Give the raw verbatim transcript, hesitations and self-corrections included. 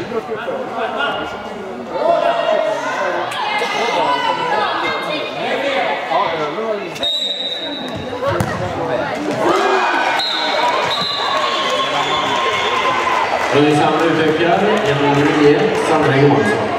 Och det är samma utvecklare genom nio, Sandra Johansson.